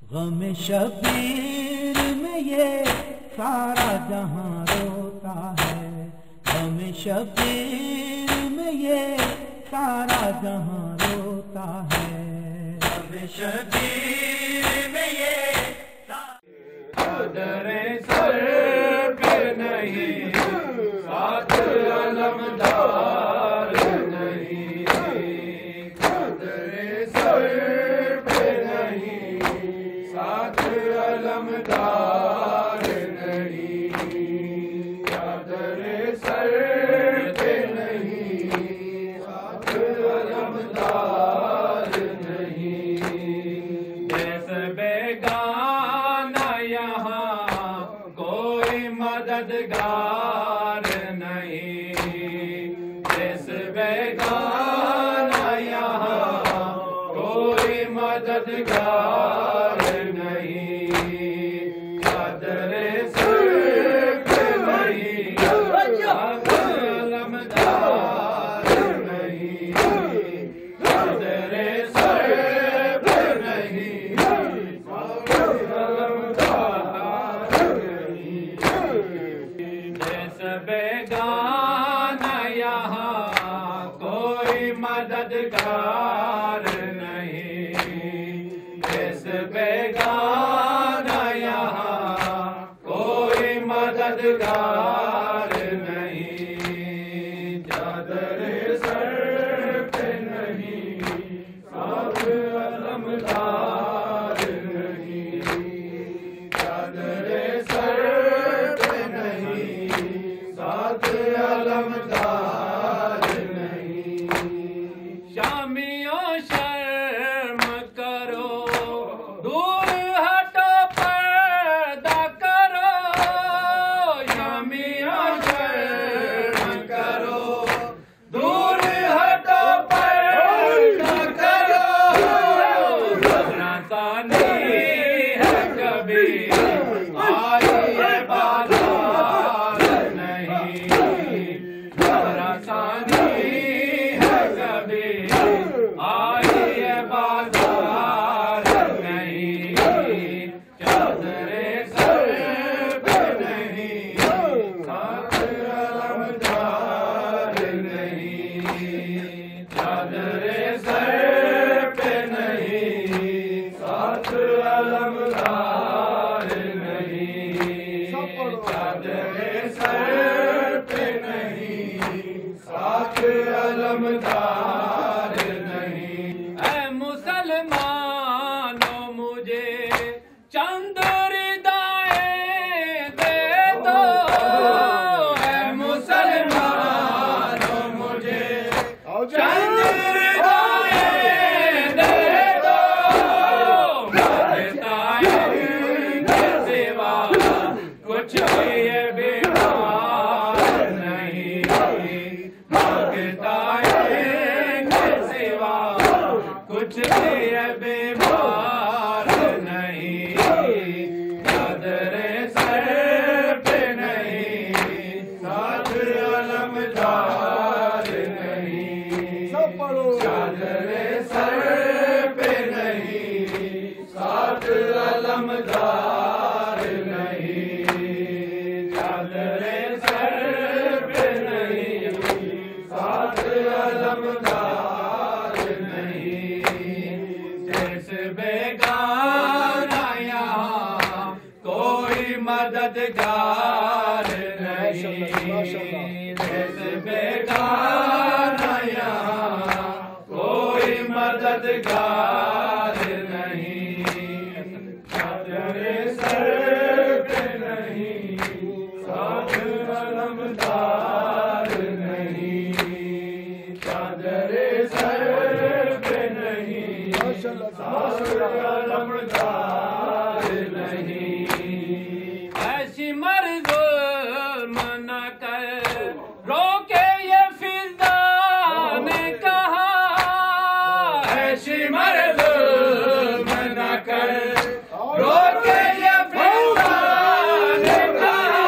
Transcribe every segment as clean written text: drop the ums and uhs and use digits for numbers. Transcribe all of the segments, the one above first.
गम शबीर में ये सारा जहां रोता है। गम शबीर में ये सारा जहां रोता है। गम शबीर में ये चादरे सर पे नहीं, साथ अलमदार नहीं। चादरे सर पे नहीं, साथ अलमदार नहीं। चादरे सर पे नहीं, साथ अलमदार नहीं। जैसे बेगाना यहाँ कोई मददगार नहीं। जैसे बेगाना यहाँ कोई मददगार नहीं। चादरे सर पे नहीं, साथ अलमदार नहीं। चादरे सर पे नहीं, साथ अलमदार नहीं। जैसे बेगाना यहाँ कोई मददगार नहीं। जैसे बेगाना यहाँ कोई मददगार नहीं। चादरे सर पे नहीं, साथ अलमदार नहीं। चादरे सर पे नहीं, साथ अलमदार नहीं। शामियों शर्म करो, दूर हटो पर्दा करो। शामियों शर्म करो, दूर हटो पर्दा करो। नजराता नहीं है कभी आई है बाजार नहीं। नजराता नहीं है कभी आई है बाजार नहीं। चादरे सर पे नहीं, साथ अलमदार नहीं। चादरे सर पे नहीं, साथ अलमदार नहीं। चादरे सर पे नहीं, साथ अलमदार नहीं। ऐ मुसलमानों मुझे चंद रिदाएं दे दो। ऐ मुसलमानों मुझे चंद रिदाएं दे दो। मांगताएं के सिवा कुछ भी ये बीमार नहीं। मांगताएं के सिवा कुछ भी ये बीमार नहीं। चादरे सर पे नहीं, साथ अलमदार नहीं। चादरे सर पे नहीं, साथ अलमदार नहीं। चादरे सर पे नहीं, साथ अलमदार नहीं। जैसे बेगाना यहाँ कोई मददगार नहीं। जैसे बेगाना यहाँ कोई मददगार नहीं। चादरे सर पे नहीं, साथ अलमदार नहीं। चादरे सर पे नहीं, साथ अलमदार नहीं। ऐसी मर्ज़ुल्म न कर रोके ये फिज़ा ने कहा। ऐसी मर्ज़ुल्म न कर रोके ये फिज़ा ने कहा।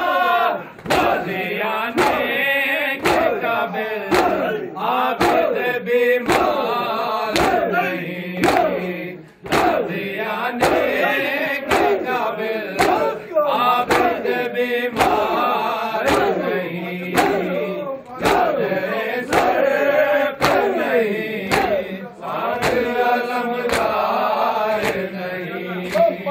गाज़ियाने के काबिल आबिद बीमार नहीं। आने के काबिल आबिद बीमार नहीं, चादरे सर पे नहीं, साथ अलमदार नहीं,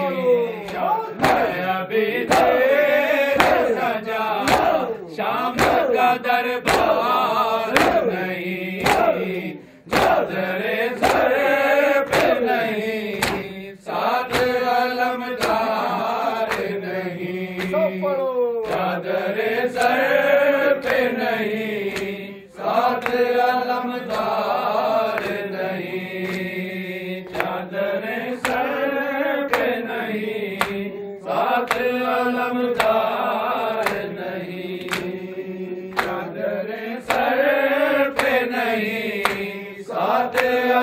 अभी देर सजा शाम का दरबार नहीं, चादरे सर पे नहीं, साथ अलमदार नहीं, चादरे सर पे नहीं, साथ अलमदार नहीं, चादरे सर पे नहीं, साथ अलमदार नहीं, चादरे सर पे नहीं, साथ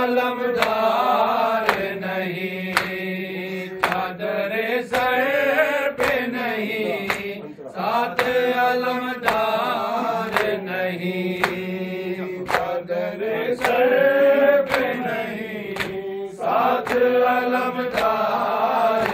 अलमदार नहीं, चादरे सर पे नहीं, साथ अलमदार नहीं, चादरे सर पे नहीं, साथ अलमदार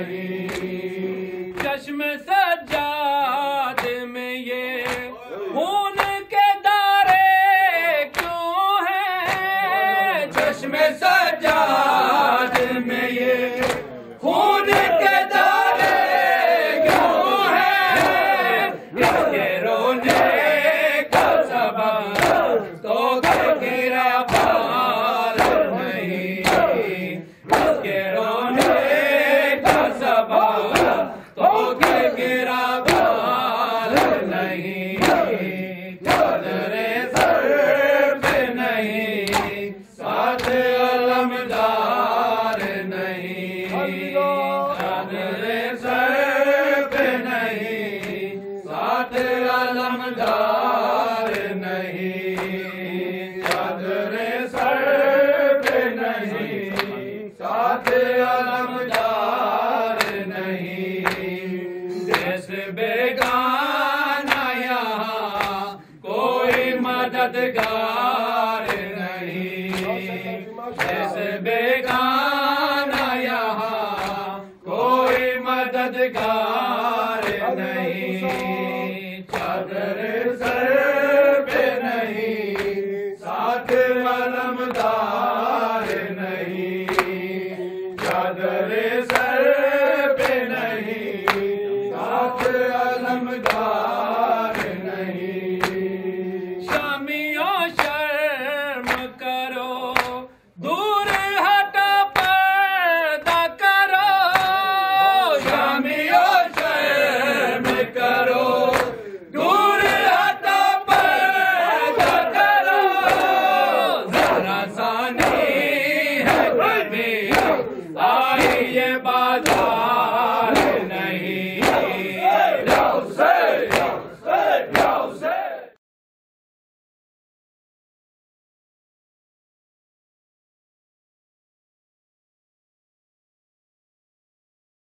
नहीं। चश्मे सज्जाद में ये खून के दारे क्यों हैं? चश्मे सज्जाद में ये खून के दारे क्यों हैं? इसके रोने का सबब तो गिरा बार नहीं, इसके रोने का सबब तो गिरा बार नहीं, चादरे सर पे नहीं, साथ अलमदार नहीं, चादरे सर पे नहीं, साथ अलमदार नहीं, चादरे सर पे नहीं, साथ अलमदार नहीं। देश बेगाना यहाँ कोई मददगार नहीं, देश बेगाना यहाँ कोई मददगार नहीं, चादरे सर पे नहीं, साथ अलमदार नहीं, चादरे सर पे नहीं, साथ अलमदार नहीं। शामियों शर्म करो, दूर हटा पर्दा करो, शामियों शर्म करो, दूर हटा पर्दा करो, जरा सानी है कभी आई ये बाजार